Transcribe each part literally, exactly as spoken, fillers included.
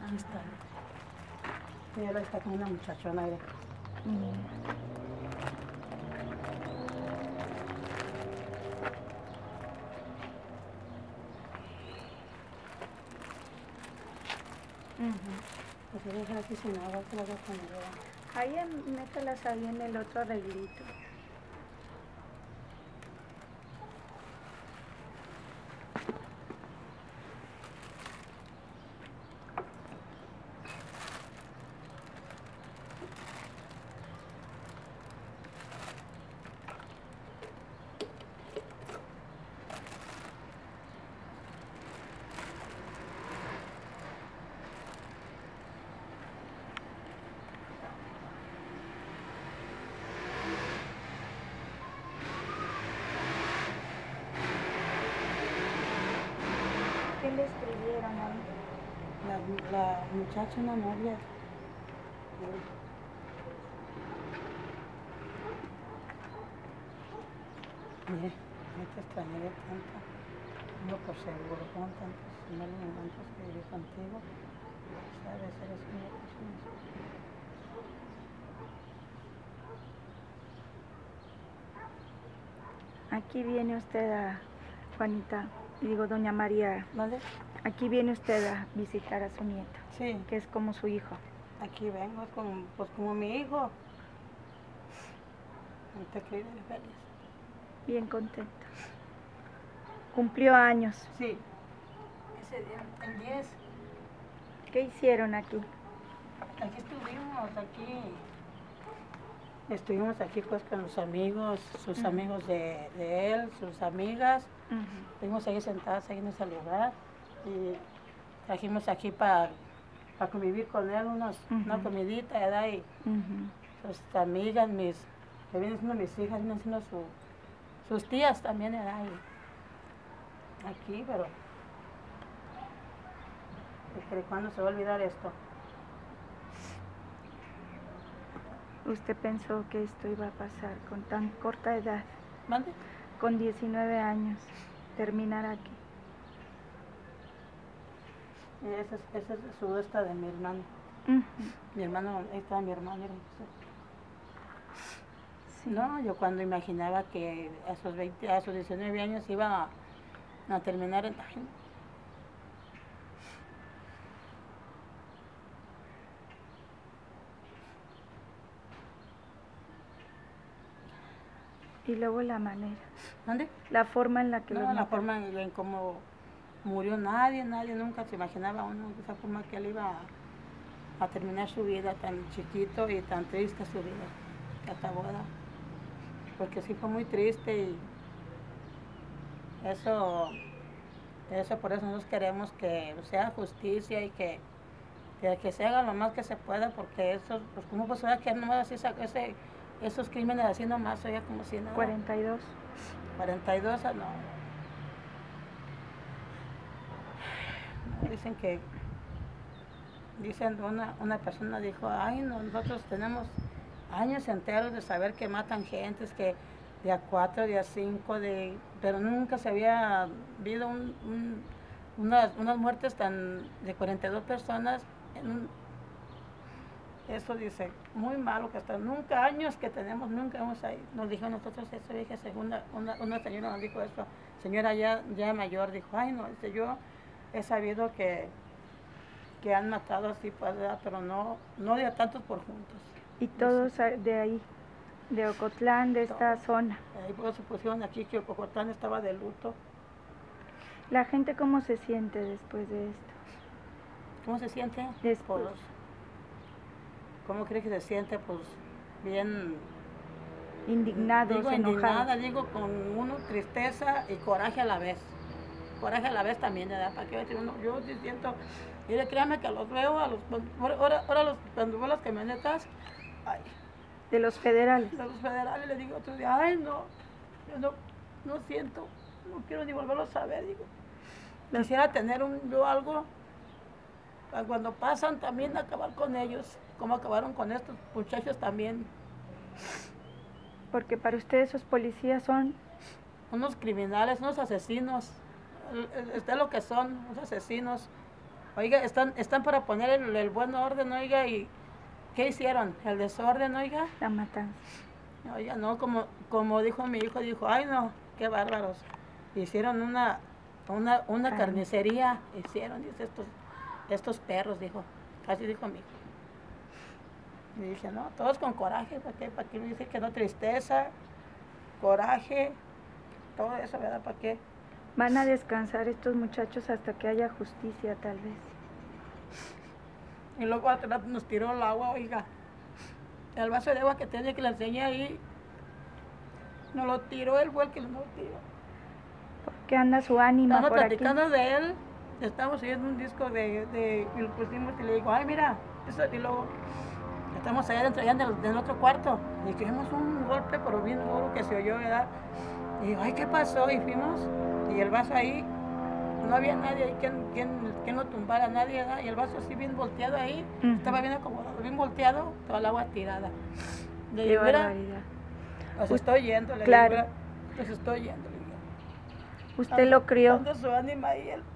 Aquí está. Y ahora está con una muchachona ahí. Mm. Uh-huh. Pues voy a dejar aquí sin agua, que la voy a poner. Ahí, en, mételas ahí en el otro arreglito. ¿Qué le escribieron ahí? La, la muchacha, una novia. Mire, no te extrañaría tanto. No por seguro, con tantos malos momentos que viví contigo. Sabes, eres una persona. Aquí viene usted a, Juanita, digo, doña María. ¿Dónde? Aquí viene usted a visitar a su nieto. Sí. Que es como su hijo. Aquí vengo, es como, pues como mi hijo. Te quiero feliz. Bien contento. Cumplió años. Sí. Ese día, el diez. ¿Qué hicieron aquí? Aquí estuvimos, aquí. Estuvimos aquí pues con los amigos, sus uh-huh. amigos de, de él, sus amigas. Uh-huh. Estuvimos ahí sentadas ahí en ese lugar y trajimos aquí para pa convivir con él unos, uh-huh. una comidita, ¿verdad? Y uh-huh. sus amigas, mis, que vienen siendo mis hijas, vienen siendo su, sus tías también, ¿verdad? Y aquí, pero ¿de cuándo se va a olvidar esto? ¿Usted pensó que esto iba a pasar con tan corta edad? ¿Mande? Con diecinueve años, terminar aquí. Y esa es, esa es su esta de mi hermano. Uh-huh. Mi hermano, ahí está mi hermano. Sí. No, yo cuando imaginaba que a sus, veinte, a sus diecinueve años iba a, a terminar en... Y luego la manera. ¿Dónde? La forma en la que no, lo la mataron. forma en, en cómo murió nadie, nadie nunca se imaginaba uno de esa forma que él iba a, a terminar su vida tan chiquito y tan triste su vida, que acabó, ¿verdad? Porque sí fue muy triste y eso, eso por eso nosotros queremos que sea justicia y que, que, que se haga lo más que se pueda, porque eso, pues cómo pues ahora que nomás así ese esos crímenes así nomás, oye, como si nada. cuarenta y dos. cuarenta y dos, no. Dicen que, dicen, una, una persona dijo, ay, no, nosotros tenemos años enteros de saber que matan gentes, que de a cuatro, de a cinco, de, pero nunca se había habido un, un, unas, unas muertes tan de cuarenta y dos personas en un... Eso dice, muy malo que hasta nunca, años que tenemos, nunca hemos ahí. Nos dijo a nosotros eso, dije, segunda, una, una señora nos dijo eso, señora ya, ya mayor, dijo, ay no, dice, yo he sabido que, que han matado así, pues, pero no, no de a tantos por juntos. Y todos dice, de ahí, de Ocotlán, de esta todo. zona. Ahí pues se pusieron aquí que Ocotlán estaba de luto. ¿La gente cómo se siente después de esto? ¿Cómo se siente? Después. Pues, ¿cómo cree que se siente? Pues bien... Indignados, digo, enojados. Indignada, digo, con uno tristeza y coraje a la vez. Coraje a la vez también, ¿verdad? ¿Para qué decir uno? Yo sí siento, mire, créame que los veo, a los, ahora, ahora los, cuando veo las camionetas, ay, de los federales. De los federales, le digo otro día, ay, no, yo no, no siento, no quiero ni volverlo a saber, digo. Los... Quisiera tener un, yo algo, cuando pasan también acabar con ellos, como acabaron con estos muchachos también. Porque para ustedes esos policías son... unos criminales, unos asesinos, es lo que son, unos asesinos. Oiga, están, están para poner el, el buen orden, oiga, y ¿qué hicieron? El desorden, oiga. La matanza. Oiga, no, como, como dijo mi hijo, dijo, ay no, qué bárbaros. Hicieron una, una, una Carne. carnicería, hicieron, dice, estos, estos perros, dijo, así dijo mi hijo. Y dije, no, todos con coraje, ¿para qué? ¿Para qué me dice que no? Tristeza, coraje, todo eso, ¿verdad? ¿Para qué? Van a descansar estos muchachos hasta que haya justicia, tal vez. Y luego atrás nos tiró el agua, oiga. El vaso de agua que tenía que le enseñé ahí, nos lo tiró, él fue el que nos lo tiró. ¿Por qué anda su ánima Estamos por aquí? platicando de él, estamos oyendo un disco de, de, y lo pusimos y le digo, ay mira, eso, y luego estamos allá dentro, allá en el, en el otro cuarto, y que vimos un golpe, pero bien duro que se oyó, ¿verdad? Y digo, ay, ¿qué pasó? Y fuimos, y el vaso ahí, no había nadie ahí quien, quien, quien lo tumbara, nadie, ¿verdad? Y el vaso así bien volteado ahí, Ujú. estaba bien acomodado, bien volteado, toda el agua tirada. Le Qué digo, mira, barbaridad. los estoy yendo, le Claro. digo, mira, los estoy yendo, le digo. Usted lo crió. Dando su ánima y él.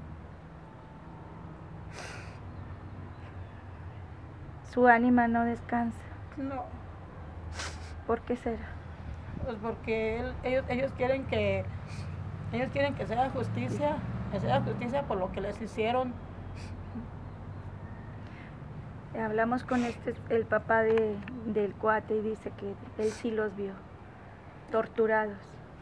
Su ánima no descansa. No, ¿Por qué será? pues porque él- ellos, ellos quieren que ellos quieren que se haga justicia, que se haga justicia por lo que les hicieron. Hablamos con este, el papá de, del cuate y dice que él sí los vio, torturados.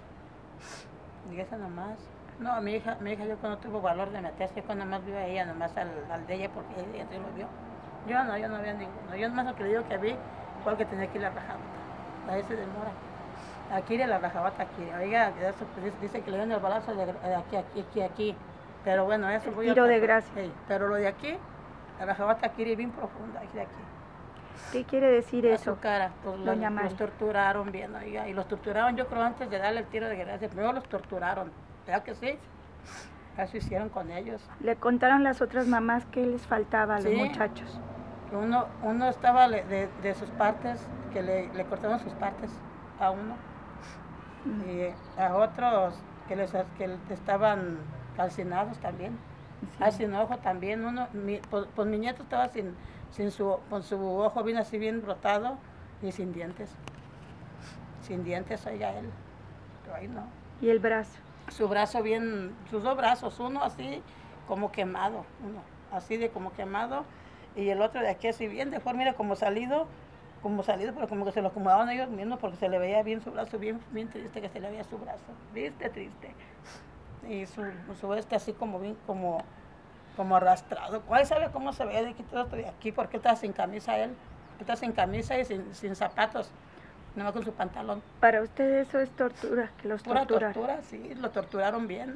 Y eso nomás. No, mi hija, mi hija yo cuando tuvo valor de meterse, yo cuando más vio a ella, nomás al, al de ella, porque ella sí lo vio. Yo no, yo no vi a ninguno. Yo nomás lo que le digo que vi fue el que tenía que ir a la rajabata. A ese demora. Aquí de la rajabata, aquí. Oiga, eso, pues, dice que le dieron el balazo de, de aquí, aquí, aquí, aquí. Pero bueno, eso El fue tiro otra de cosa. gracia. Sí, pero lo de aquí, la rajabata aquí es bien profunda, aquí de aquí. ¿Qué quiere decir A eso? su cara, pues los, Doña los Mari. torturaron bien, oiga, y los torturaron yo creo antes de darle el tiro de gracia, primero los torturaron, ¿verdad que sí? Eso hicieron con ellos. Le contaron las otras mamás que les faltaba a los Sí. muchachos. Uno, uno estaba le- de, de sus partes, que le, le cortaron sus partes a uno, Mm. y a otros que les que estaban calcinados también, Sí. ah, sin ojo también, uno, mi, pues, pues mi nieto estaba sin, sin su, con su ojo bien así bien brotado y sin dientes, sin dientes, oiga él, pero ahí no. Y el brazo. Su brazo bien, sus dos brazos, uno así como quemado, uno así de como quemado, y el otro de aquí así bien deforme, mira como salido, como salido, pero como que se lo acomodaban ellos mismos porque se le veía bien su brazo, bien, bien triste que se le veía su brazo, triste, triste. Y su, su este así como bien, como, como arrastrado. ¿Cuál sabe cómo se veía de aquí todo de aquí? Porque estaba sin camisa él, está sin camisa y sin, sin zapatos, nomás con su pantalón. Para usted eso es tortura, que los Pura torturan. tortura, sí, lo torturaron bien.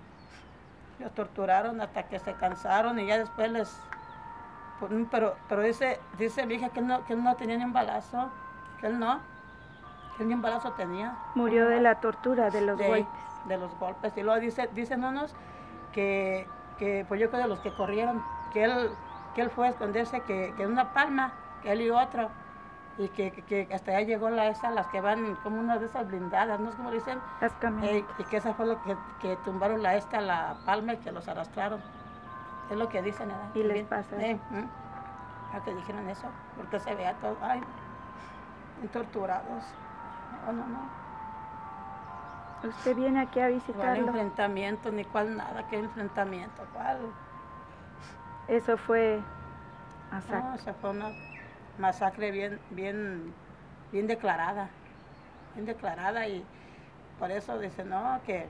Los torturaron hasta que se cansaron y ya después les... pues, Pero, pero dice, dice mi hija que él, no, que él no tenía ni un balazo, que él no, que él ni un balazo tenía. Murió de la tortura, de los de, golpes. de los golpes. Y luego dice, dicen unos que, que, pues yo creo de los que corrieron, que él, que él fue a esconderse, que, que una palma, que él y otro, y que, que, que hasta allá llegó la esa, las que van como una de esas blindadas, ¿no es como dicen? Las Eh, camionetas. y que esa fue lo que, que tumbaron la esta, la palma y que los arrastraron. Es lo que dicen, ¿verdad? Y les También. pasa Eh, eso. ¿mm? Ah, que dijeron eso, porque se veía todo, ay, bien torturados. No, no, no. Usted viene aquí a ¿Cuál visitarlo. enfrentamiento? Ni cuál nada, ¿qué enfrentamiento? ¿Cuál? Eso fue No, masacre. esa fue una masacre bien, bien, bien declarada, bien declarada y por eso dice, no, que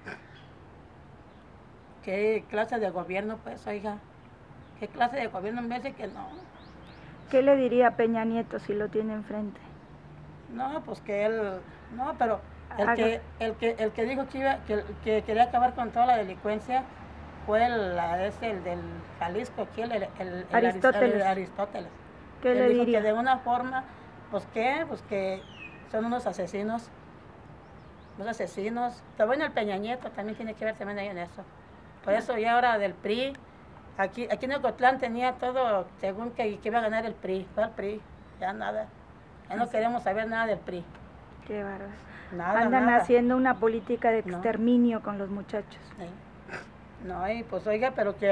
qué clase de gobierno, pues, oiga, qué clase de gobierno, me dice que no, ¿Qué le diría a Peña Nieto si lo tiene enfrente? no, pues que él, no, pero el Haga- que, el que, el que dijo que iba, que, que quería acabar con toda la delincuencia fue el, la- ese, el del Jalisco, aquí, el, el, el- el Aris- Aristóteles. el Aristóteles. ¿Qué Él le dijo diría? que de una forma, pues qué, pues que son unos asesinos, unos asesinos. También el Peña Nieto también tiene que ver también ahí en eso. Por eso ya ahora del P R I, aquí, aquí en Ocotlán tenía todo, según que, que iba a ganar el P R I, ¿cuál P R I? Ya nada, ya no queremos saber nada del P R I, Qué bárbaro. nada, Andan nada. haciendo una política de No. exterminio con los muchachos. Sí. No, y pues oiga, pero que,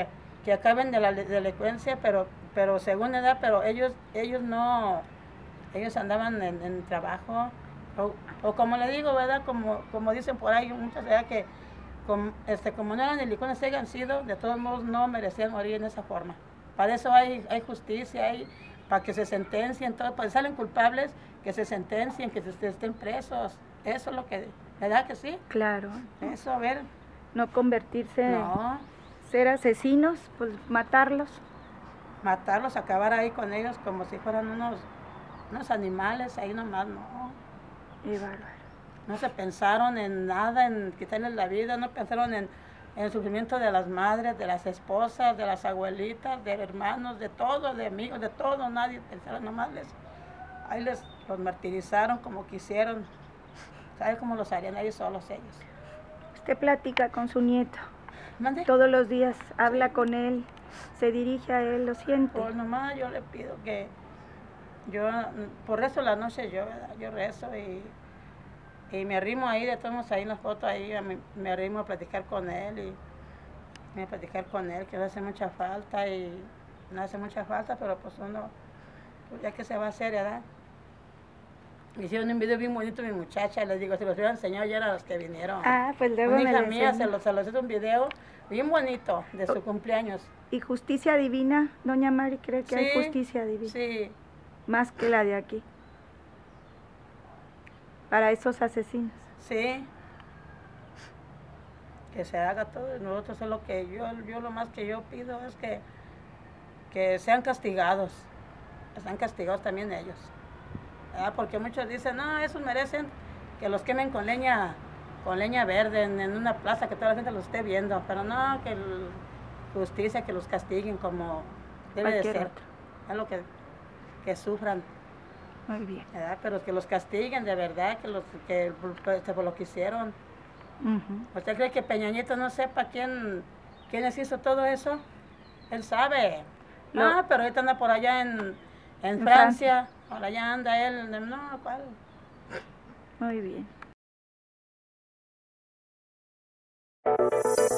que acaben de la delincuencia, pero, pero según edad, pero ellos, ellos no, ellos andaban en, en trabajo, o, o como le digo, ¿verdad? Como, como dicen por ahí muchas veces que como, este, como no eran delincuentes, si hayan sido, de todos modos no merecían morir en esa forma. Para eso hay, hay justicia, hay, para que se sentencien, todo, para que salen culpables, que se sentencien, que se, estén presos. Eso es lo que, ¿verdad que sí? Claro. Eso, a ver. No convertirse, no. ser asesinos, pues matarlos. Matarlos, acabar ahí con ellos como si fueran unos, unos animales, ahí nomás, no. Y bárbaro. No se pensaron en nada, en quitarles la vida, no pensaron en, en el sufrimiento de las madres, de las esposas, de las abuelitas, de hermanos, de todos, de amigos, de todo, nadie pensaron, nomás les, ahí les los martirizaron como quisieron. ¿Sabe cómo los harían ellos solos ellos? Usted platica con su nieto. ¿Mande? Todos los días habla Sí. con él, se dirige a él, lo siente. Pues nomás yo le pido que yo, por rezo la noche yo, ¿verdad? Yo rezo y, y me arrimo ahí, de todos modos ahí en la foto, ahí me, me arrimo a platicar con él y me a platicar con él, que no hace mucha falta y no hace mucha falta, pero pues uno, pues ya que se va a hacer, ¿verdad? Hicieron un video bien bonito mi muchacha, les digo, si los hubiera enseñado ya a los que vinieron. Ah, pues luego Una me hija lo mía enseña. se los, se los hizo un video bien bonito de su cumpleaños. ¿Y justicia divina, doña Mari, cree que hay Sí, justicia divina? Sí, Más que la de aquí. Para esos asesinos. sí. Que se haga todo. Nosotros es lo que yo, yo lo más que yo pido es que, que sean castigados. Que sean castigados también ellos. ¿Verdad? Porque muchos dicen, no, esos merecen que los quemen con leña, con leña verde en, en una plaza que toda la gente los esté viendo. Pero no, que el, justicia, que los castiguen como debe Cualquier de ser. otro. Es lo que, que sufran. Muy bien. ¿Verdad? Pero que los castiguen de verdad, que los que pues, por lo que hicieron. Uh-huh. ¿Usted cree que Peña Nieto no sepa quién, quiénes hizo todo eso? Él sabe. Lo- Ah, pero ahorita anda por allá en, en, En Francia. Por allá anda él. No, ¿cuál? Muy bien.